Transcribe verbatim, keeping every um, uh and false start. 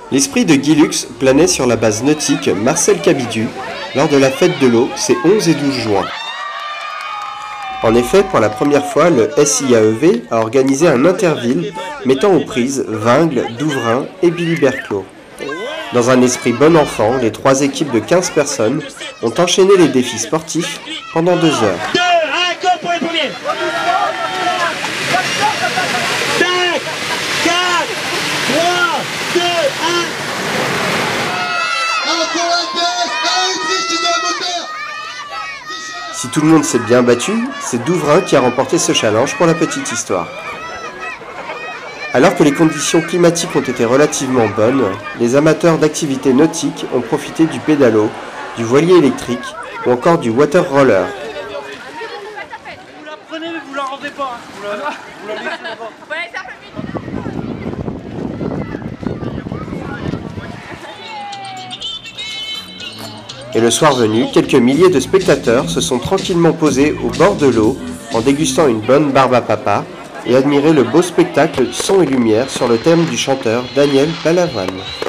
L'esprit de Guy Lux planait sur la base nautique Marcel Cabidu lors de la fête de l'eau ces onze et douze juin. En effet, pour la première fois, le S I A E V a organisé un interville mettant aux prises Vingles, Douvrin et Billy Berclos. Dans un esprit bon enfant, les trois équipes de quinze personnes ont enchaîné les défis sportifs pendant deux heures. deux, un, go pour les premiers. cinq, quatre, trois, deux, un. Si tout le monde s'est bien battu, c'est Douvrin qui a remporté ce challenge pour la petite histoire. Alors que les conditions climatiques ont été relativement bonnes, les amateurs d'activités nautiques ont profité du pédalo, du voilier électrique ou encore du water roller. Vous la prenez mais vous la rendez pas. Vous la, vous la laissez là-bas. Et le soir venu, quelques milliers de spectateurs se sont tranquillement posés au bord de l'eau en dégustant une bonne barbe à papa et admiraient le beau spectacle son et lumière sur le thème du chanteur Daniel Balavoine.